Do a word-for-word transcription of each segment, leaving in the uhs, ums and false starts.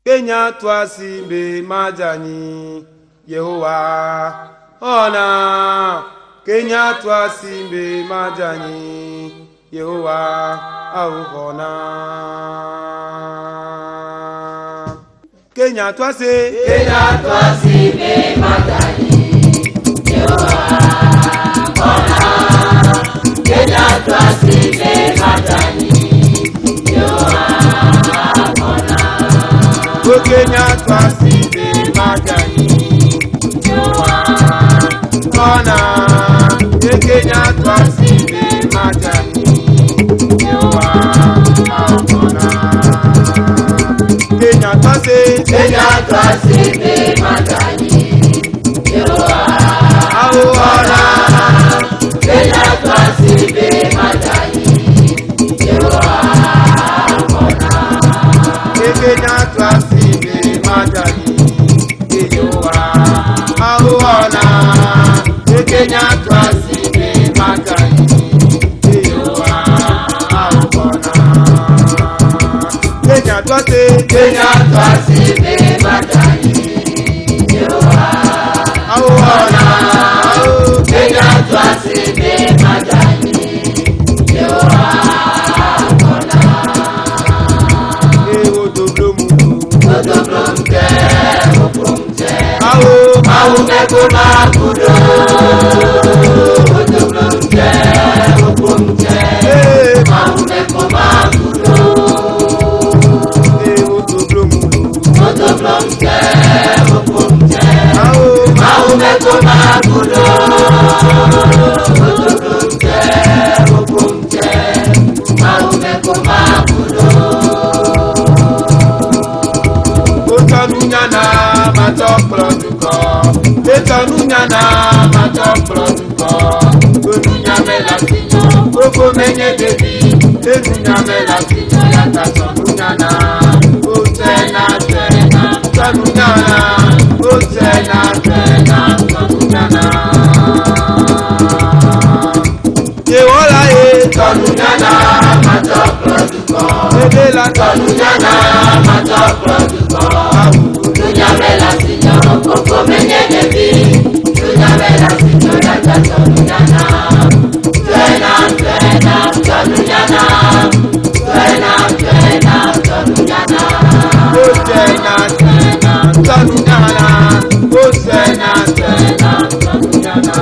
Kenya twasimbe majani Yehowa ona Kenya twasimbe majani Yehowa aukona Kenya twase Kenya twasimbe majani Yehowa ona Kenya twasimbe majani Yehowa O Kenya twasimbe majani Yehowa ona E Kenya twasimbe majani Yehowa ona Kenya twase Kenya twasimbe majani Yehowa ona Kenya twasimbe majani Yehowa Kenya twasimbe majani Yehowa aona Kenya twasimbe majani Yehowa aona Kenya twase Kenya twasimbe majani Yehowa aona Kenya twasimbe majani Yehowa Mekuma kudo, utublumte, upumte. Mau mekuma kudo, utublumte, upumte. Mau mekuma kudo, utublumte, upumte. Mau mekuma kudo. Otanunyana matokloduko. Etanunyana matokloduko. Onunyamela sinyo, koko menye debi. Enunyamela sinyo yata sonunyana. Otena tena, sonunyana. Otena tena, sonunyana. Yewola e sonunyana matokloduko. Ebela sonunyana matokloduko. Nunyamela sinyo, koko menye debi. Nunyamela sinyo yata sonunyana. Tena tena sonunyana. Tena tena sonunyana. Otena tena sonunyana. Otena tena sonunyana.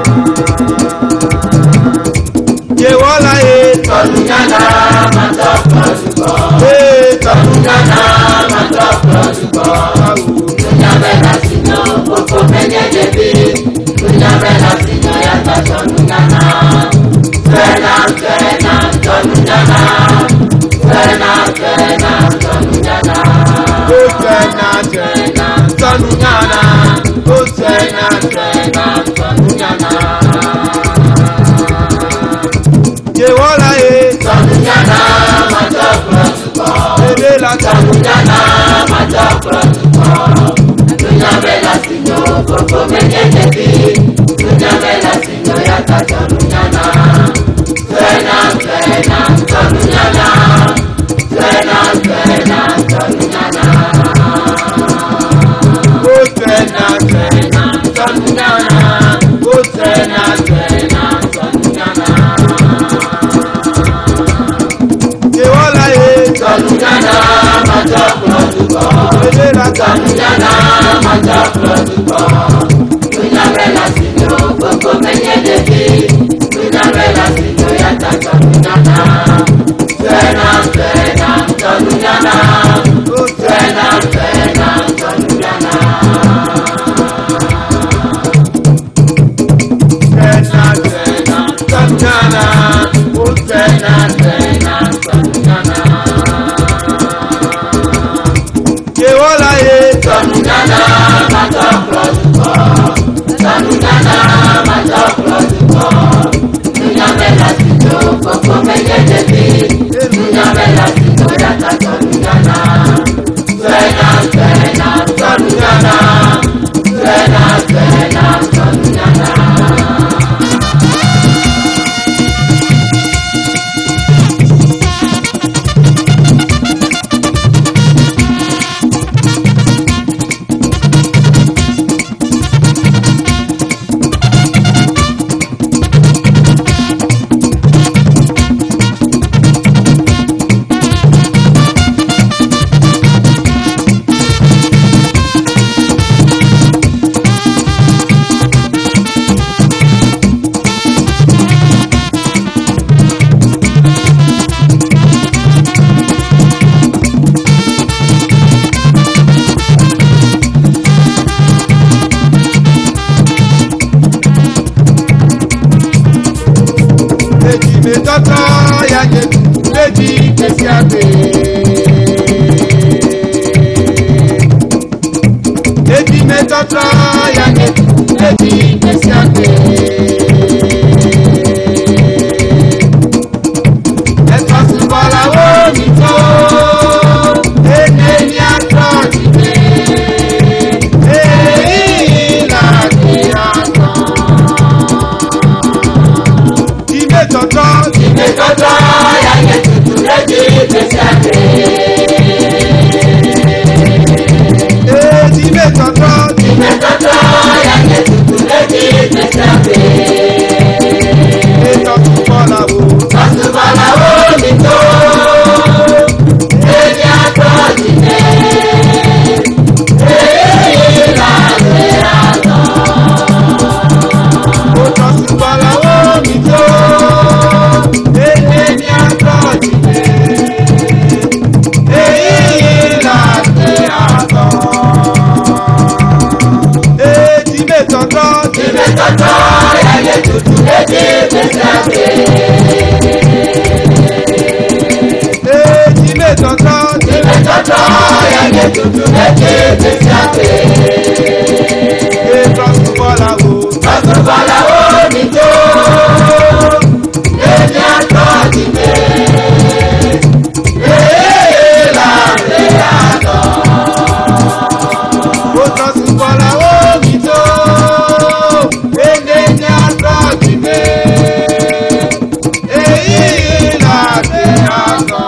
Yewola e sonunyana matokloduko. E sonunyana matokloduko. Nunyamela sinyo, koko menye debi. Nunyamela sinyo yata sonunyana. Tena tena sonunyana. Tena tena sonunyana. Otena tena sonunyana. Otena tena sonunyana. Yewola e sonunyana matokloduko. Ebela sonunyana matokloduko. Nunyamela sinyo, koko menye debi. Nunyamela sinyo yata sonunyana. Tena tena sonunyana. Tena tena sonunyana. Otena tena sonunyana. Otena tena sonunyana. Yewola e sonunyana matokloduko. Ebela sonunyana matokloduko. Nunyamela sinyo, koko menye debi. Nunyamela sinyo yata sonunyana. Tena tena sonunyana. Tena tena sonunyana. Tena tena sonunyana. Otena tena sonunyana. Yewola e sonunyana matokloduko. sonunyana matokloduko. Nunyamela sinyo, koko menye debi. Nunyamela sinyo yata sonunyana. Tena tena sonunyana. Tena tena sonunyana. gbèsè àgbè. Ebi mẹ́tọ́tọ́ ya ní ebi gbèsè àgbè. ẹ̀tọ́ súnmọ́ làwọn mi tó. Èdè ní àtọ̀ dìde. Èyí Láti àtọ̀. ti mẹ́tọ́tọ́ Ìgbé tọ́tọ́ ya ní tutù lẹ́jì gbèsè àgbè. ti mẹ́tọ́tọ́ Ìgbé tọ́tọ́ ya ní tutù lẹ́jì gbèsè àgbè. ẹ̀tọ́ súnmọ́ làwọn. Ọ̀túnbọ̀láwó mi tó. Èdè àtọ̀ dìde. Èyí láti àtọ̀. Ẹ̀tọ́ súnmọ́ làwọn mi tó. Èdè ní àtọ̀ dìde. Èyí láti àtọ̀. Ètí mẹ́tọ́tọ́ Ìgbé tọ́tọ́ ya ní tutù lẹ́jì gbèsè àgbè. ètí mẹ́tọ́tọ́ Ìgbé tọ́tọ́ ya ní tutù lẹ́jì gbèsè àgbè. ẹ̀tọ́ súnmọ́ làwọn. Ọ̀túnbọ̀láwó mi tó. Èdè àtọ̀ dìde. Èyí láti àtọ̀. Ẹ̀tọ́ súnmọ́ làwọn mi tó. Èdè ní àtọ̀ dìde. Èyí láti àtọ̀.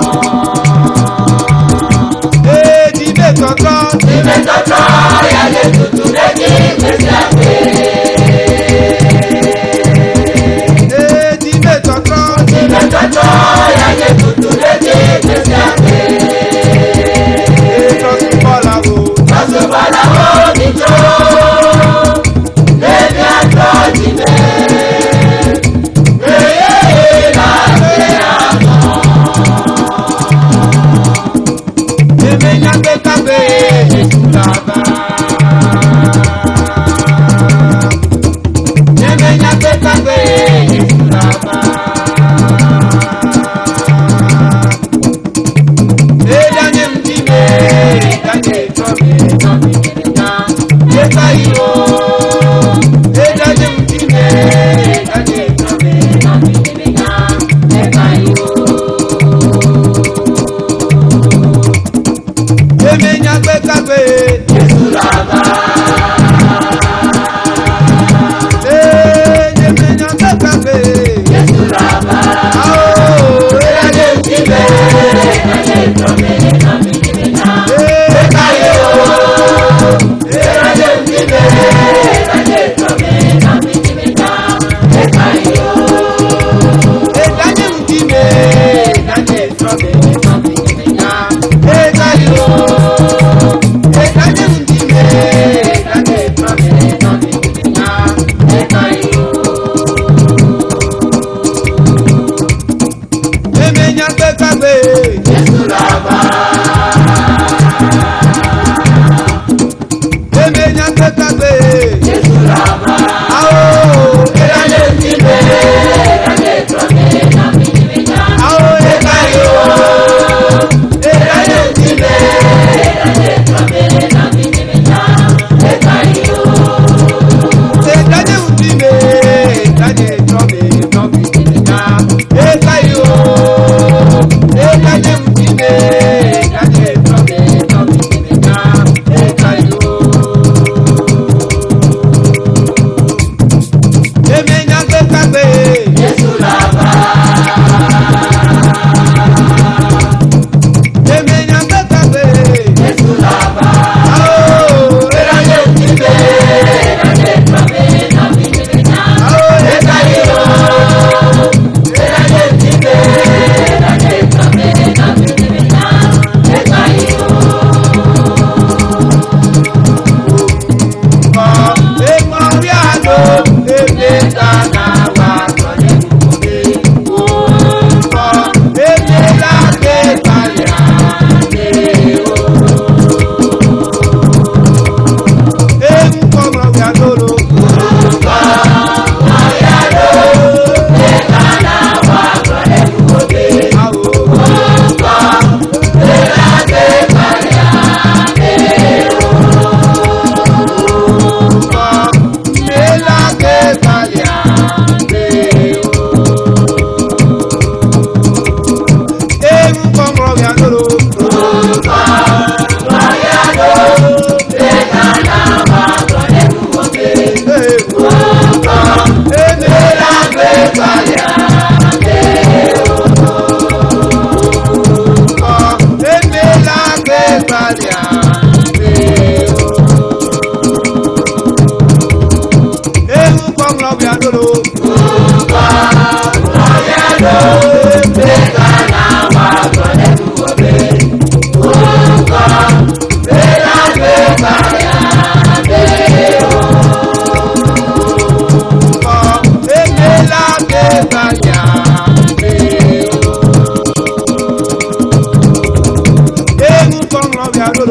Ètí mẹ́tọ́tọ́ Ìgbé tọ́tọ́ ya ní tutù lẹ́jì gbèsè àgbè. ètí mẹ́tọ́tọ́ Ìgbé tọ́tọ́ ya ní tutù lẹ́jì gbèsè àgbè. ẹ̀tọ́ súnmọ́ làwọn. Ọ̀túnbọ̀láwó mi tó. Èdè àtọ̀ dìde. Èyí láti àtọ̀. Èmi nyagbe kagbe Jésù làbá. Èmi nyagbe kagbe Jésù làbá. Edanye mdime, edanye tobe, tobe kedenya. Eka iyo. Edanye mdime, edanye tobe, tobe kedenya. Eka iyo. Èmi nyagbe kagbe Jésù làbá. Ee, èmi nyagbe kagbe. Jésù làbá. Ao, Èdè dìde. Èdè tọ́be tọ́be kedenya. ee, Eka iyo. Èdè dìde. Èdè tọ́be tọ́be kedenya. Eka iyo. edanye mdime, edanye tobe, tobe kedenya. Eka iyo. Edanye mdime, edanye tobe, tobe kedenya. Eka iyo. Èmi nyagbe kagbe Jésù làbá. Èmi nyagbe kagbe. Jésù làbá. Ao, Èdè dìde. Èdè tọ́be tọ́be kedenya. ao, Eka iyo. Èdè dìde. Èdè tọ́be tọ́be kedenya. Eka iyo. edanye mdime, edanye tobe, tobe kedenya. Eka iyo. Edanye mdime,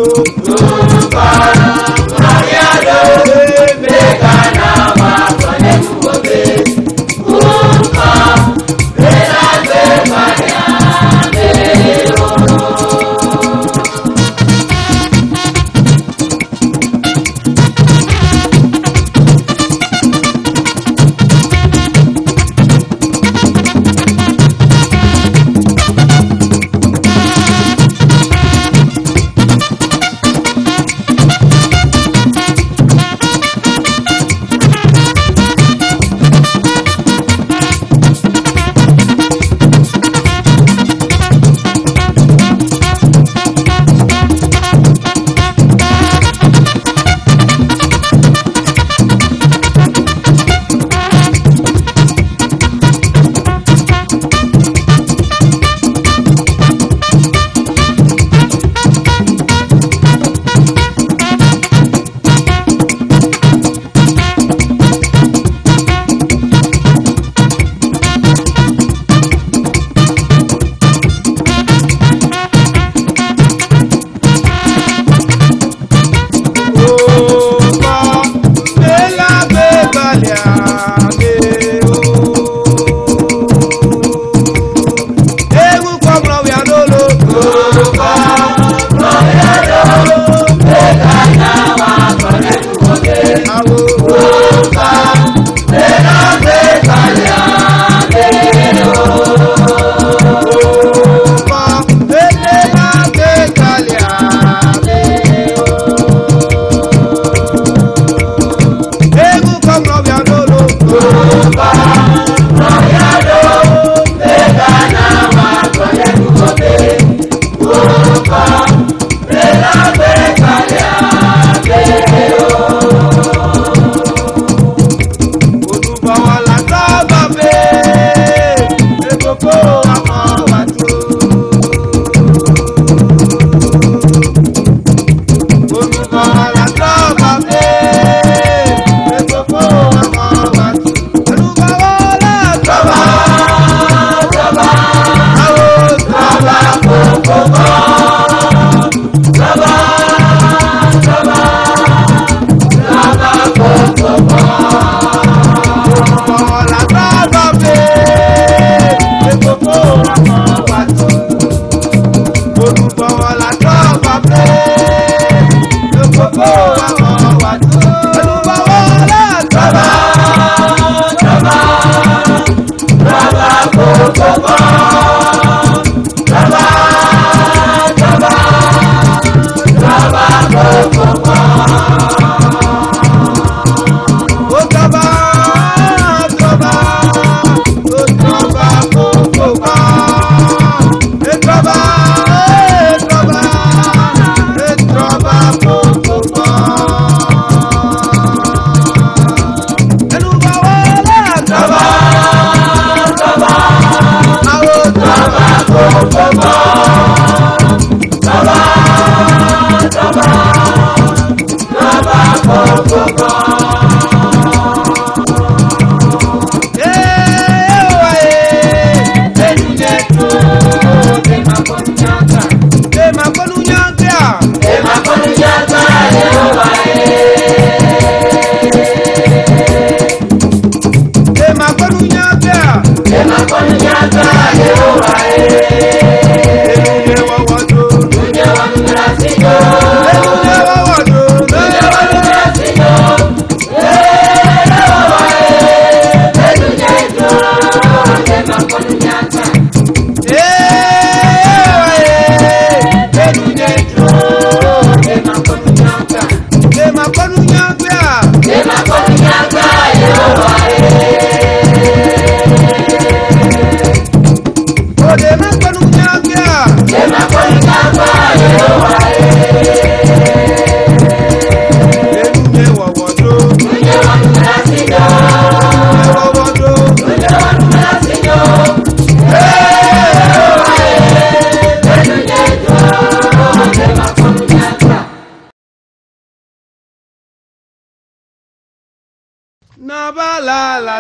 Nabala la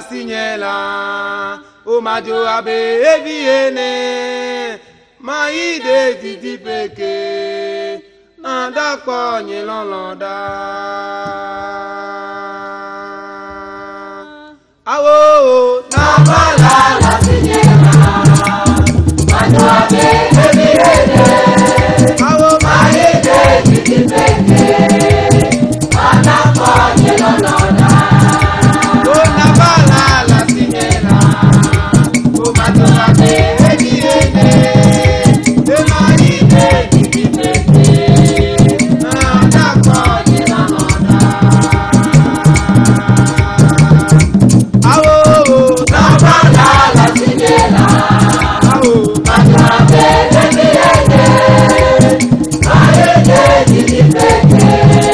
signela, o majo abe eviene, maide titi peke, dàpọ̀ yín lọ́lọ́dá. Awo Nabala la sinyera, manu abe ebi ede, awo maye de titi peke, adakọ nyeloloda. o nabala la sinyera, o manu abe ebi ede, e mari de titi peke, dàpọ̀ yín lọ́lọ́dá. Awo Nabala la sinyera, awo manu abe ebi ede, maye de titi peke,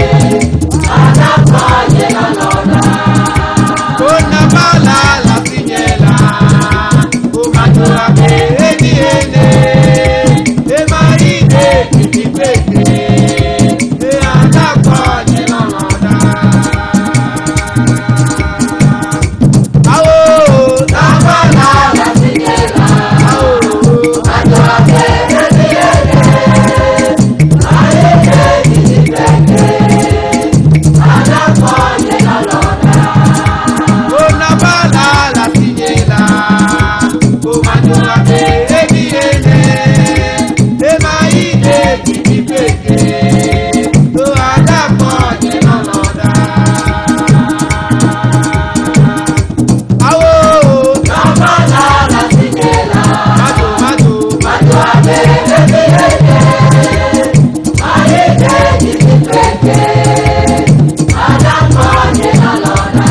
adakọ nyeloloda. o nabala la sinyera, o manu abe ebi ede, e mari de titi peke, dàpọ̀ yín lọ́lọ́dá. Awo Nabala la sinyera, awo manu abe ebi ede, maye de titi peke, adakọ nyeloloda. o nabala la sinyera, o manu abe ebi ede, e mari de titi peke, dàpọ̀ yín lọ́lọ́dá. Awo Nabala la sinyera, mato mato manu abe ebi ede, maye de titi peke, adakọ nyeloloda.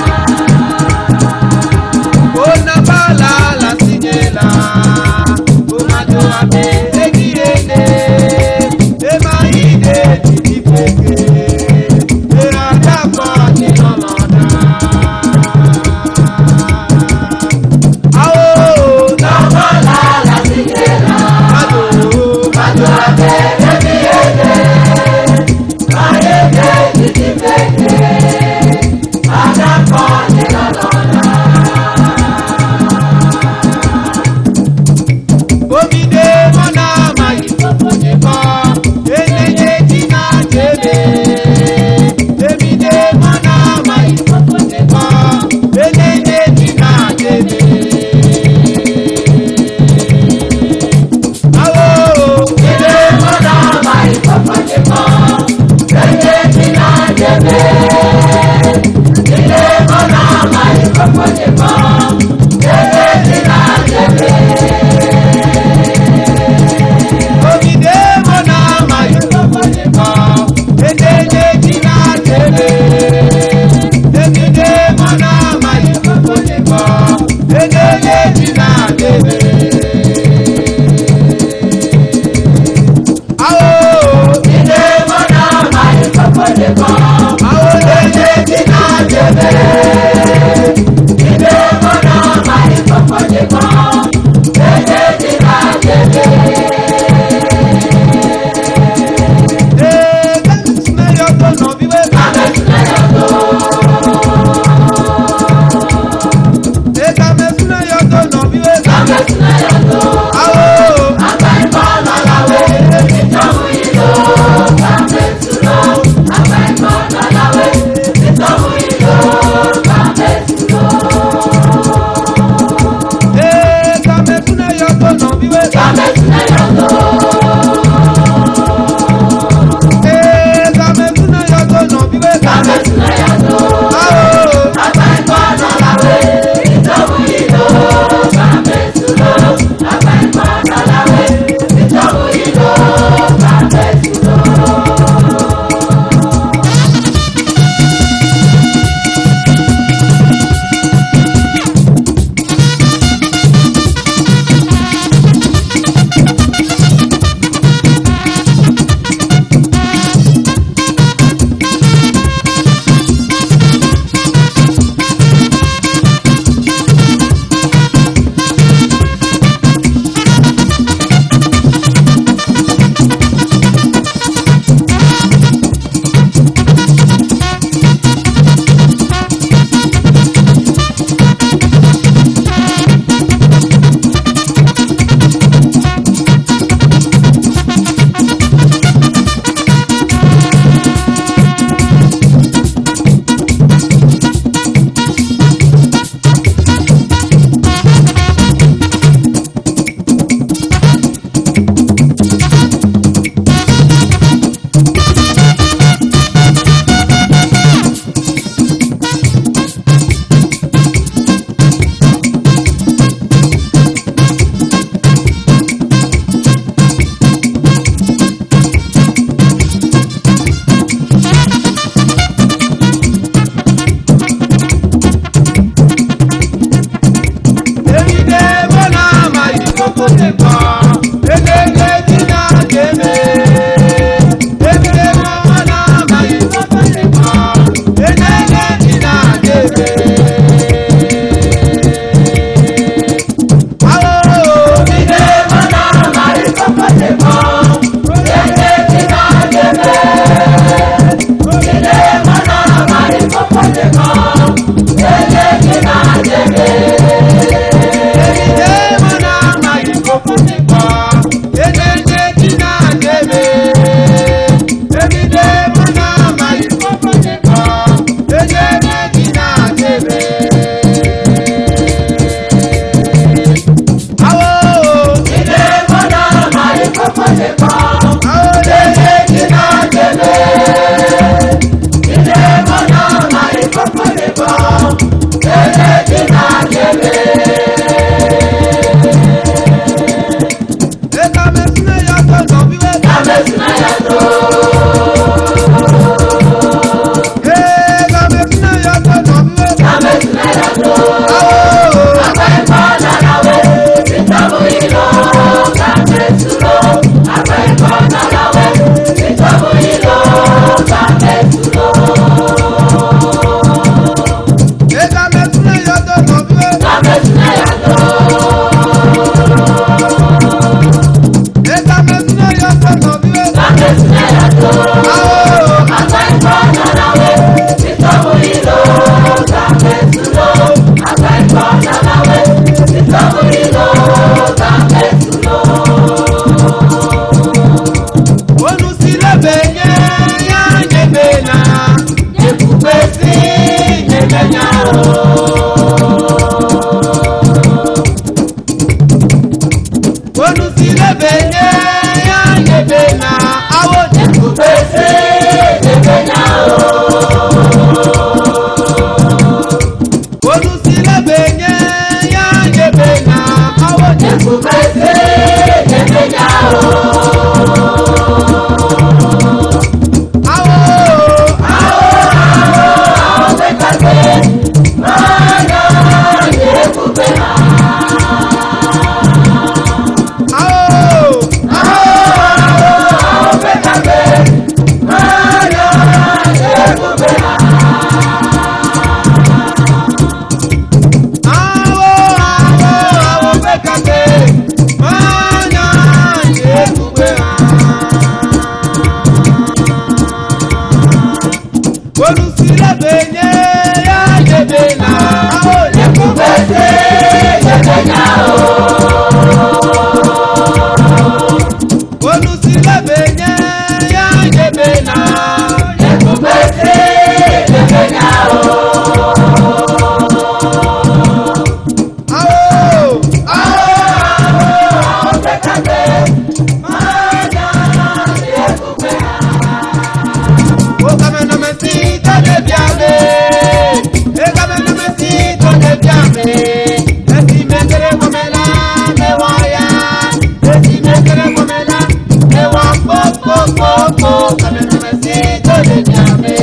o nabala la sinyera, o mato abe ebi ede, e mari de titi peke, dàpọ̀ yín lọ́lọ́dá. Awo Nabala la sinyera, mato manu abe ebi ede, maye de titi peke, adakọ nyeloloda. omide mọ́nà mayi sọ̀fọ̀nyẹ̀kọ́ eléyé jìnnà jẹ́lẹ̀. Emide mọ́nà mayi sọ̀fọ̀nyẹ̀kọ́ eléyé jìnnà jẹ́lẹ̀. Awo Ile mọ́nà máa ìfọ̀fọ̀jẹ̀ kan, lẹ́yìn tí náà jẹ̀bẹ̀. Ile mọ́nà máa ìfọ̀fọ̀jẹ̀ kan, lẹ́yìn tí náà jẹ̀bẹ̀. omide mọ́nà mayi sọ̀fọ̀nyẹ̀kọ́ eléyé jìnnà jẹ́lẹ̀. Emide mọ́nà mayi sọ̀fọ̀nyẹ̀kọ́ eléyé jìnnà jẹ́lẹ̀. Awo Ile mọ́nà máa ìfọ̀fọ̀jẹ̀ kan, awo lele tí náà jẹ̀bẹ̀. Ile mọ́nà máa ìfọ̀fọ̀jẹ̀ kan, lẹ́yìn tí náà jẹ̀bẹ̀. ee kẹ́mi sinmi yọ tó nà bí wẹ́ ká. ee kẹ́mi sinmi yọ tó nà bí wẹ́ ká. Awo ee kẹ́mi sinmi yọ tó nà bí wẹ́ ká. ee kẹ́mi sinmi yọ tó nà bí wẹ́ ká. Awo Thank you. le benye ya ye bena awo Kupese jebenya o. Olusi le benye ya ye bena awo Kupese jebenya o. awo Awo awo awo bekase. Mana ye kupena. awo Awo awo awo bekase. Mana ye kupena. awo awo awo bekate manya ye kugbe Olusi le benye ya ye bena awo Kupese jebenya o. Olusi le benye ya ye bena Kupese jebenya o. awo Awo awo bekase. Mana ye kupena. o kameno mesito de biame e kameno mesito de biame esi mekere komela me waya esi mekere komela me wa po po po po kameno mesito de biame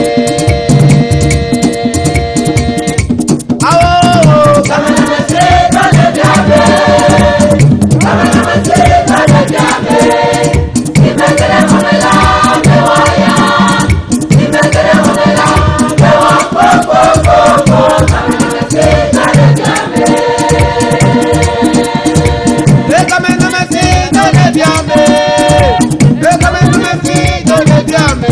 awo Kamena meseta de diabe. Kamena meseta de diabe. Si me quiere monela, me vaya. Si me quiere monela, me va po po po po. Kamena meseta de diabe. e kameno mesito de biame e kameno mesito de biame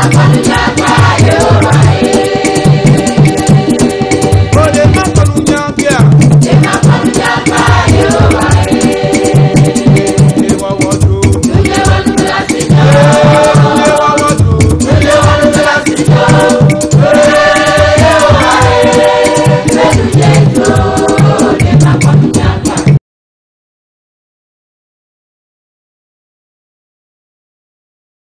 Maria